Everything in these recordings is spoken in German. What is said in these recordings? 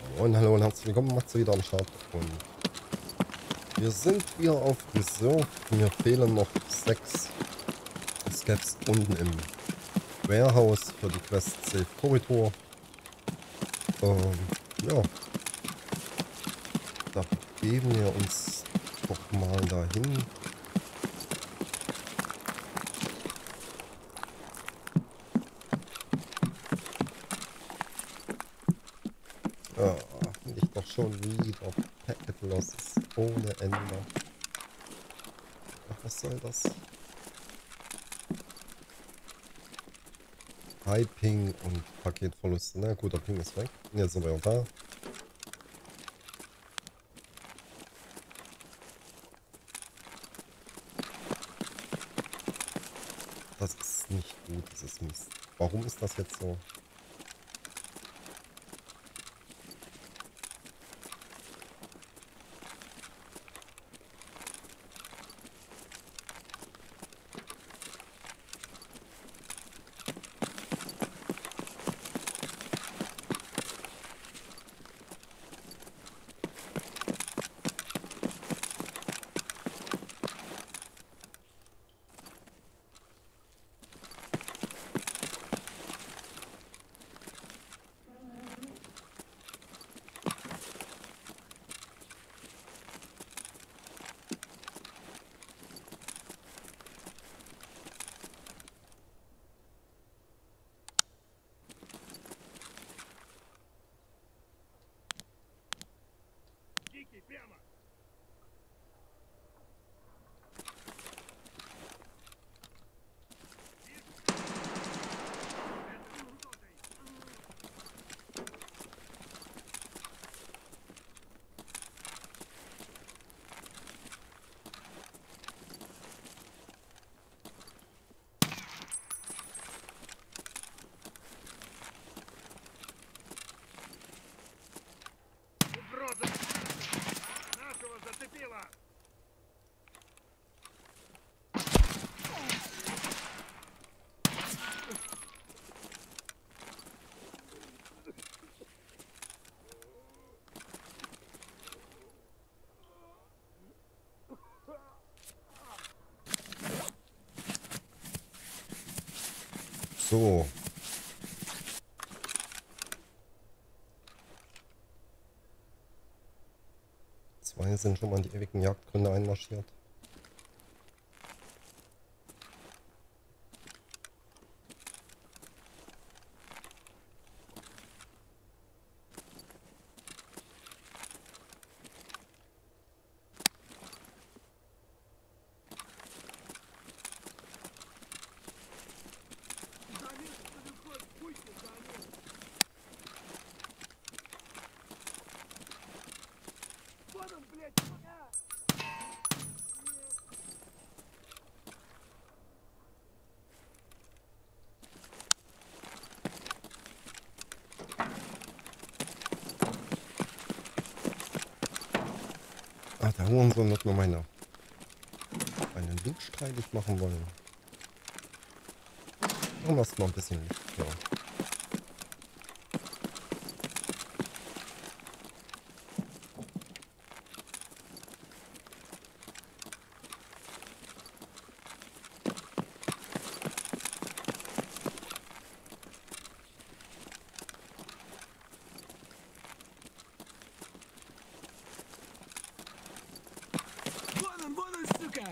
Und hallo und herzlich willkommen, macht's wieder am Start. Und wir sind wieder auf Reserve. Mir fehlen noch 6 Scaps unten im Warehouse für die Quest Safe Corridor. Ja, da begeben wir uns doch mal dahin. Ja, nicht doch schon wieder Packet Losses ohne Ende. Ach, was soll das? High Ping und Paketverluste. Na gut, der Ping ist weg. Und jetzt sind wir ja da. Das ist nicht gut, dieses Mist. Warum ist das jetzt so? Нашего зацепило! So. Zwei sind schon mal in die ewigen Jagdgründe einmarschiert. Ach, der Hurensohn wird mir meinen Link streitig machen wollen. Machen wir es mal ein bisschen Licht. Ja. Вон он, сука!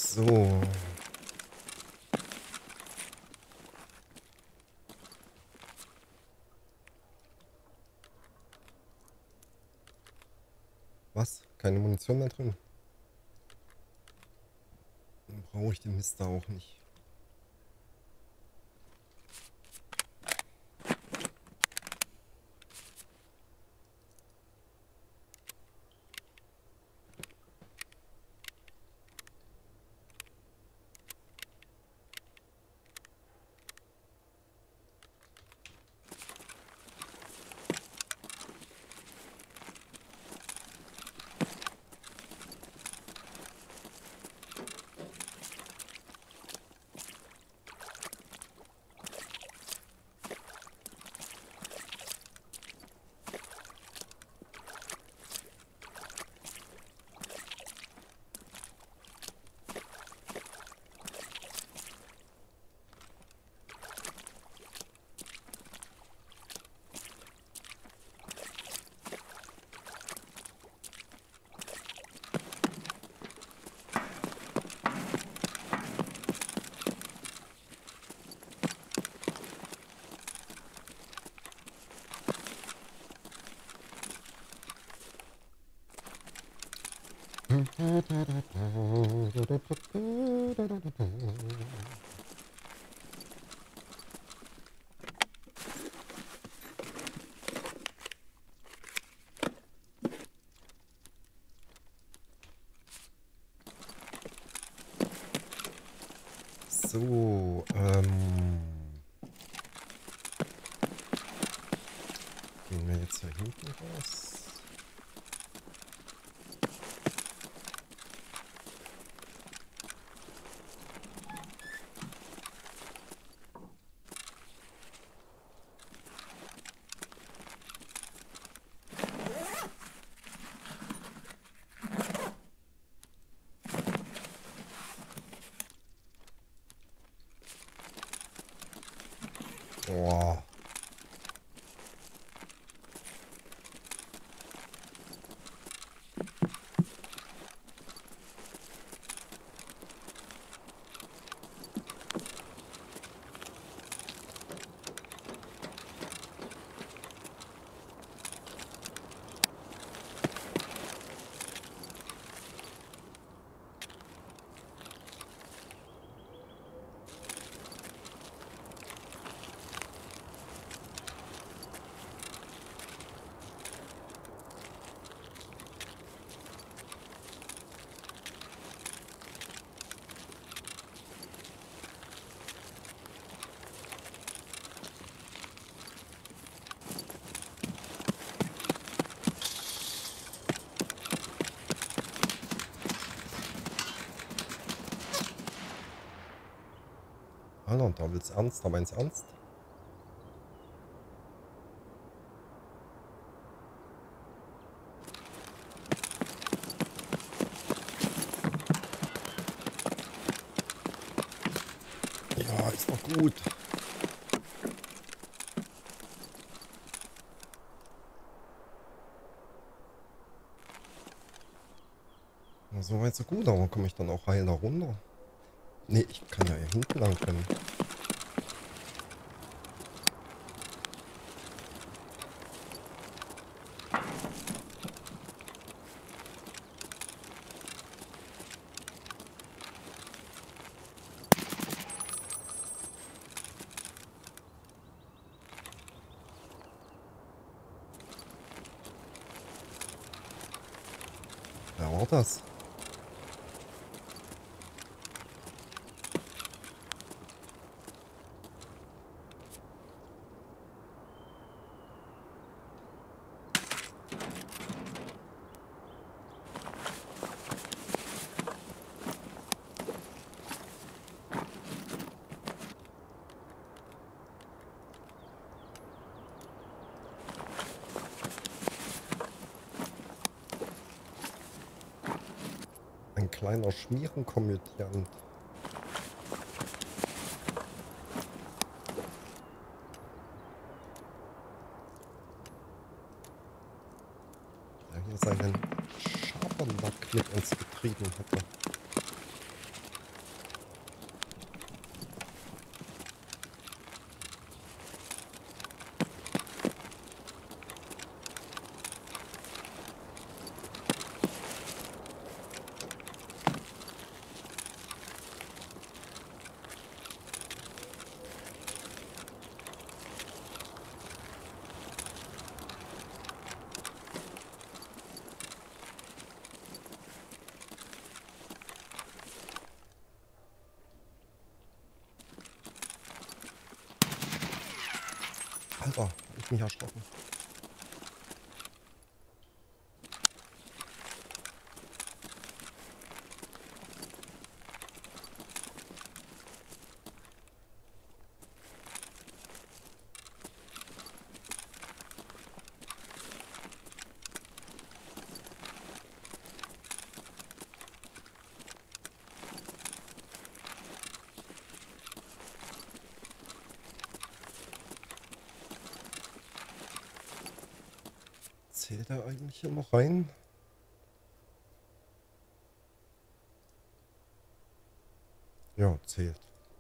So. Was? Keine Munition mehr drin? Dann brauche ich den Mist da auch nicht. So, gehen wir jetzt hier hinten raus. Boah. Alter, da will's ernst, da meinst ernst? Ja, ist doch gut. Ja, so weit so gut, aber komme ich dann auch heil da runter? Nee, ich kann ja hier hinten lang können. Wer war das? Ein kleiner Schmierenkomödiant. Der hier seinen Schabernack mit uns betrieben hatte. hab mich erschrocken. Zählt er eigentlich hier noch rein? Ja, zählt.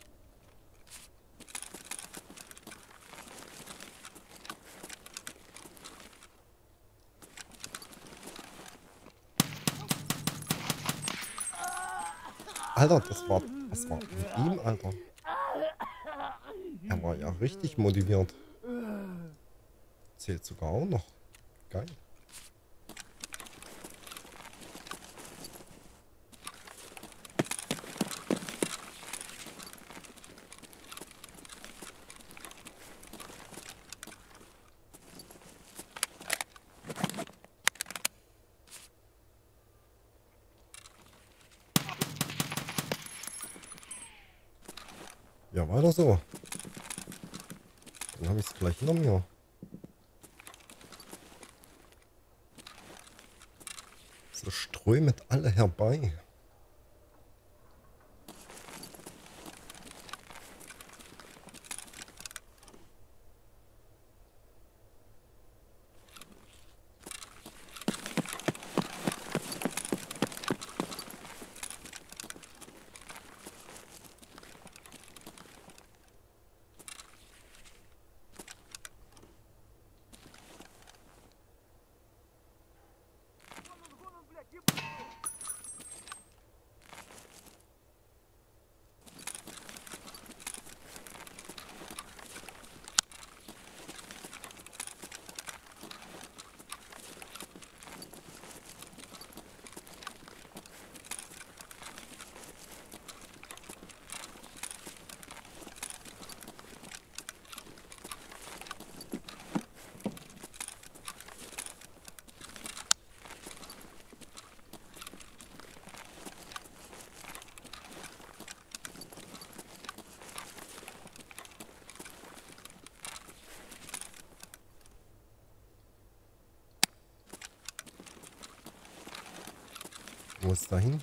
Alter, was war mit ihm, Alter? Er war ja richtig motiviert. Zählt sogar auch noch. Geil. Ja, weiter so. Dann habe ich es gleich hinter mir. So strömet alle herbei. Wo ist dahin?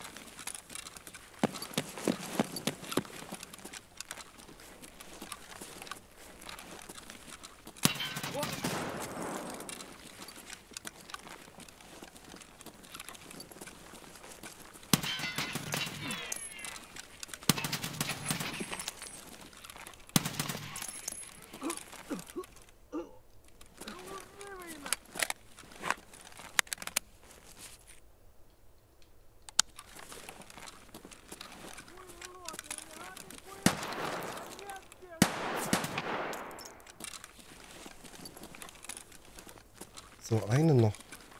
So, eine noch.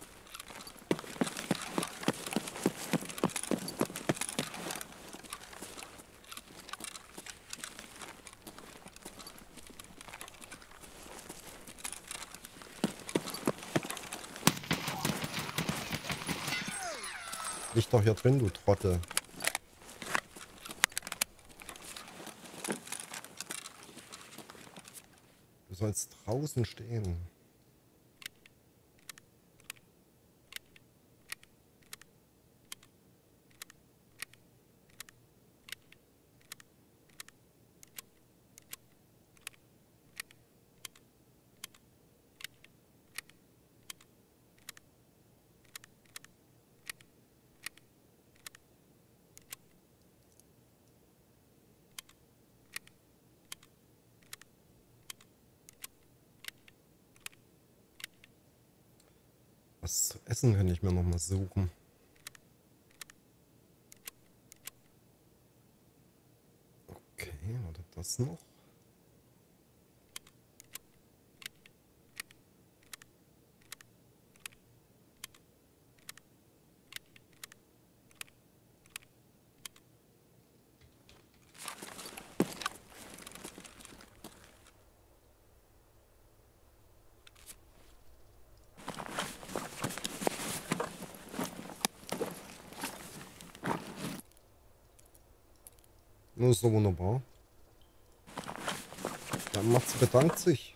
Liegt doch hier drin, du Trottel. Du sollst draußen stehen. Was zu essen kann ich mir noch mal suchen. Okay, oder das noch? Nur ist doch wunderbar. Der Matze bedankt sich.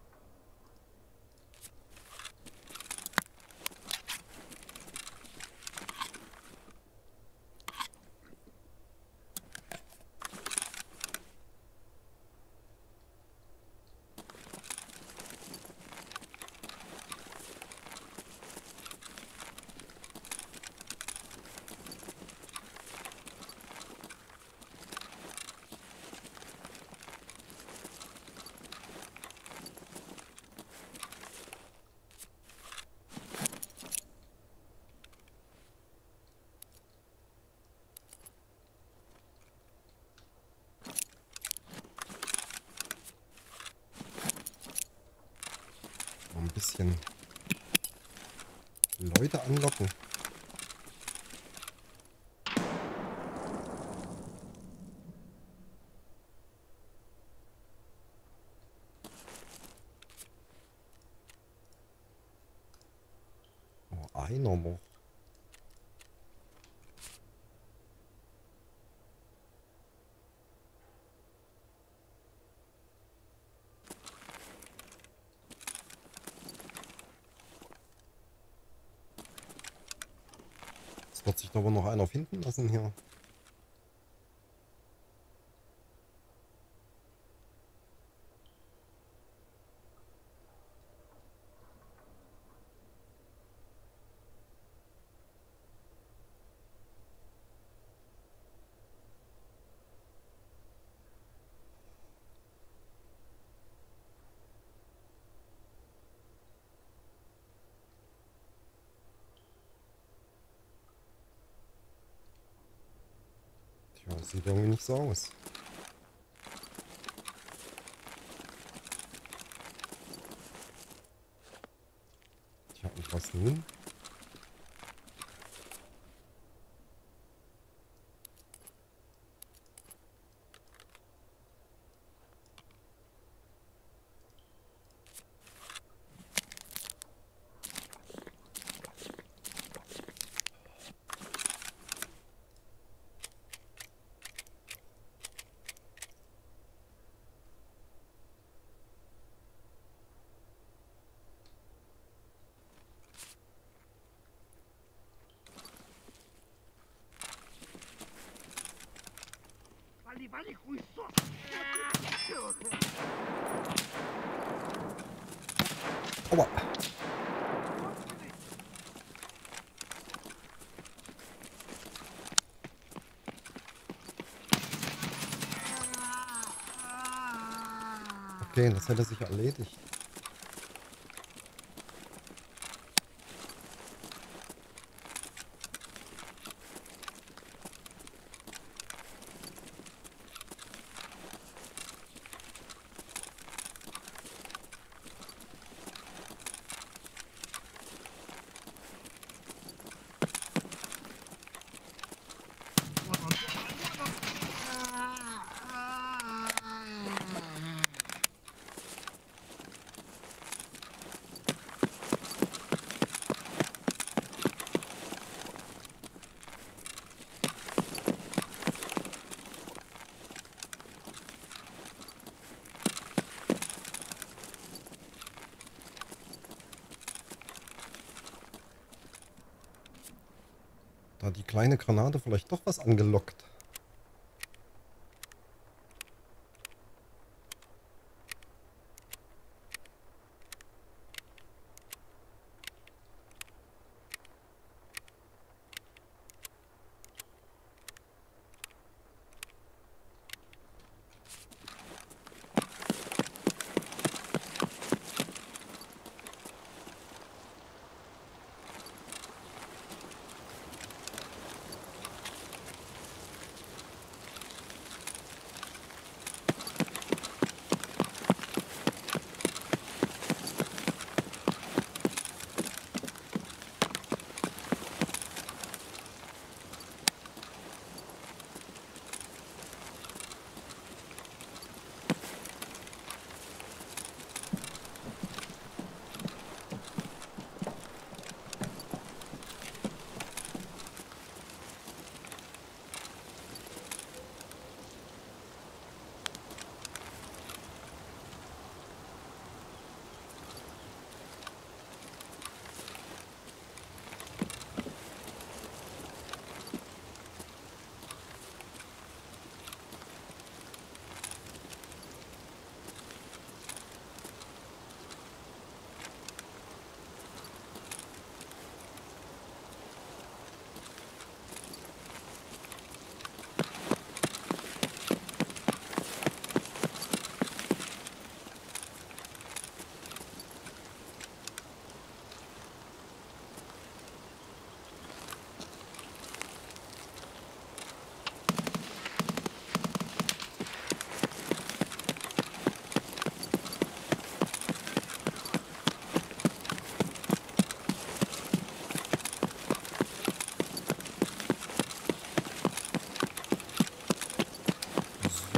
Ein bisschen Leute anlocken. Oh, einer noch. Es wird sich aber noch einer finden lassen hier. Tja, sieht irgendwie nicht so aus. Tja, und was nun? Вали, хуйсос! Aua. Okay, das hätte sich erledigt. Da hat die kleine Granate vielleicht doch was angelockt.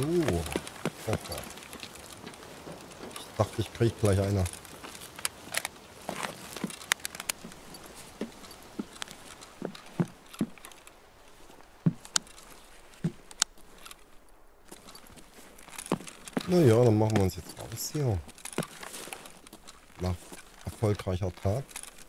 Oh. Ich dachte, ich krieg gleich einer. Naja, dann machen wir uns jetzt raus hier. Nach erfolgreicher Tat.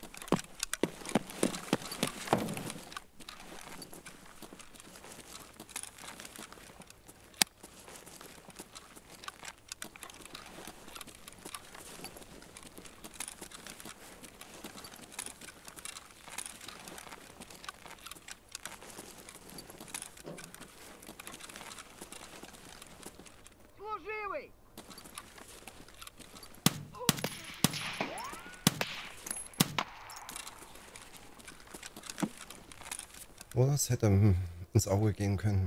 Служивый! Oh, das hätte ins Auge gehen können.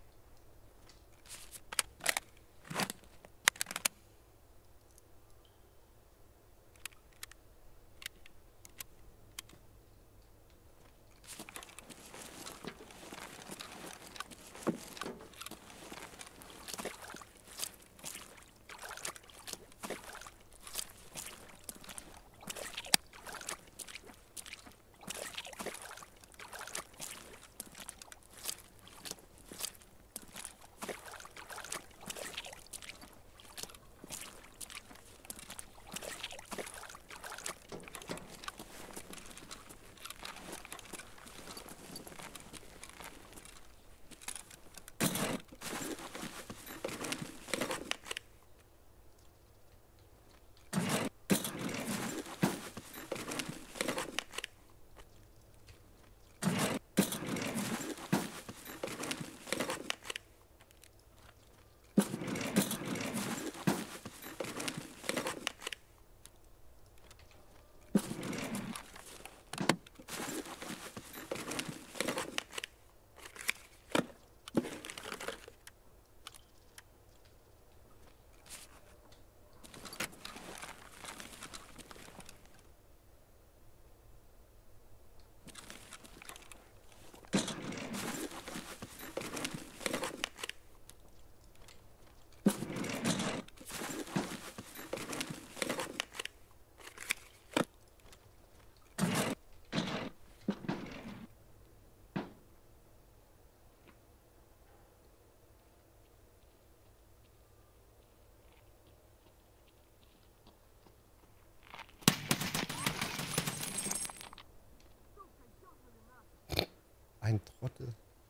Ein Trottel.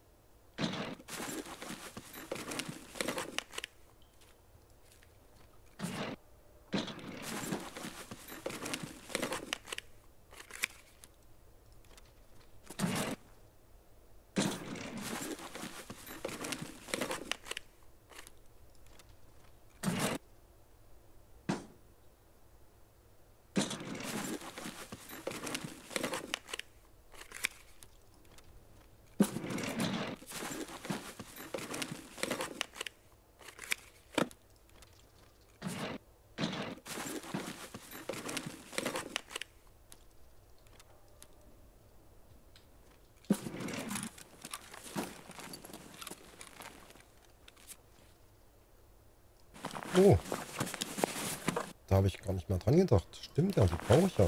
Oh. Da habe ich gar nicht mehr dran gedacht. Stimmt ja, die brauche ich ja.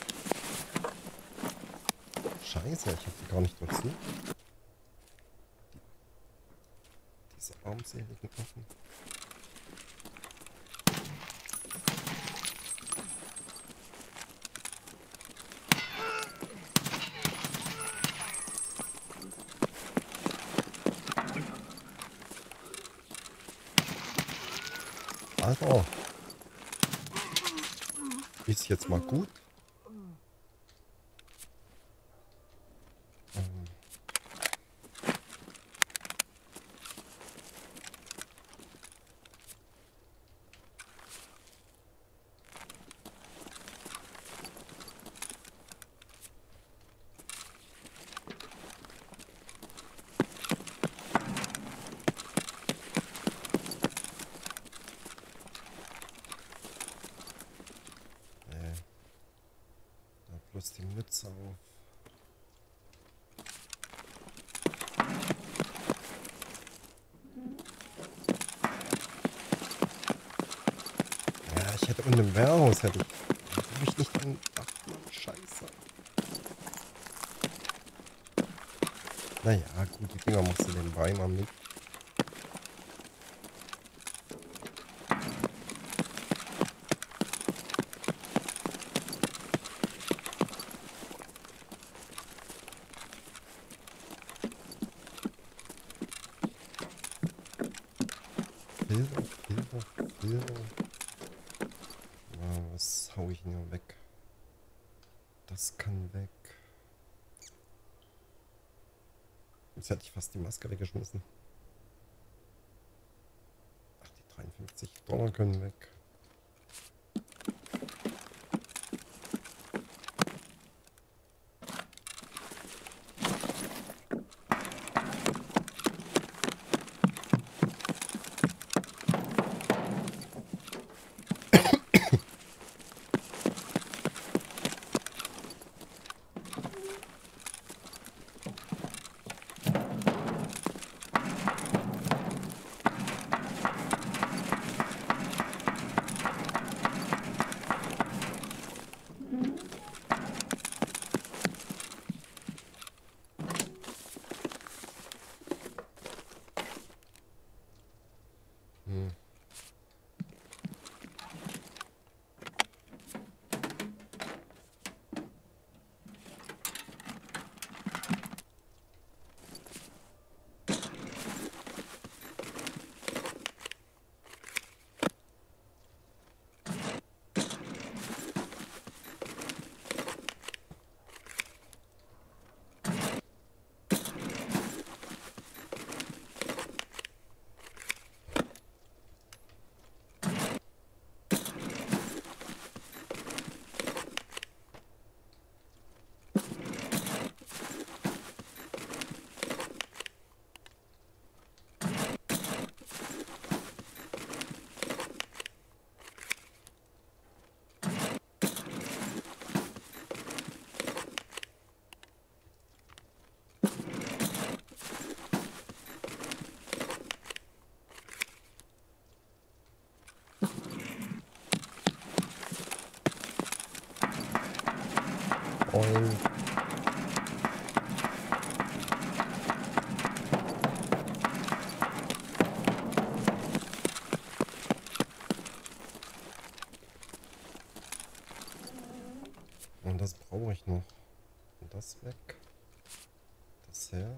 Scheiße, ich habe die gar nicht dazu. Diese armseligen Waffen. Alter. Ist jetzt mal gut. und im Warehouse hätte ich. Hab ich nicht dran gedacht, Mann. Scheiße. Naja, gut, die Dinger machst du nebenbei mal mit. Filter, Filter, Filter. Was hau ich denn hier weg? Das kann weg. Jetzt hätte ich fast die Maske weggeschmissen. Ach, die 53 Dollar können weg. Hm. Und das brauche ich noch. Und das weg. Das her.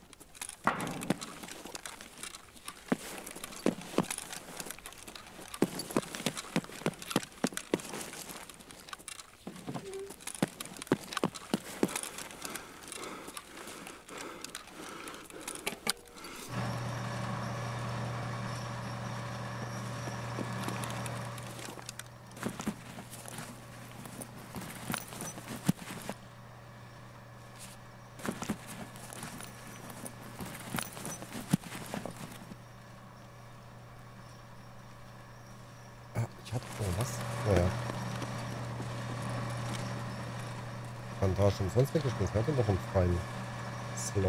Ah, ich hatte noch was. Naja. Bandage umsonst weggeschmissen. Ich hatte noch einen freien Slot.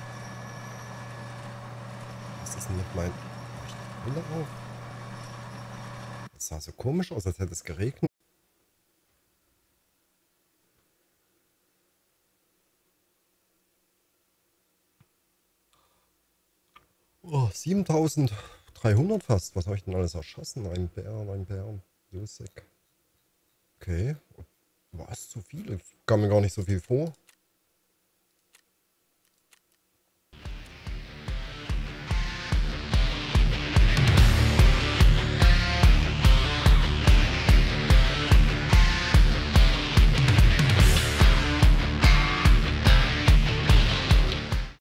Was ist denn mit meinem... Hab ich die Brille auf? Das sah so komisch aus, als hätte es geregnet. Oh, 7300 fast. Was habe ich denn alles erschossen? Ein Bär, ein Bär. Lustig. Okay. Was? Zu viel? Es kam mir gar nicht so viel vor.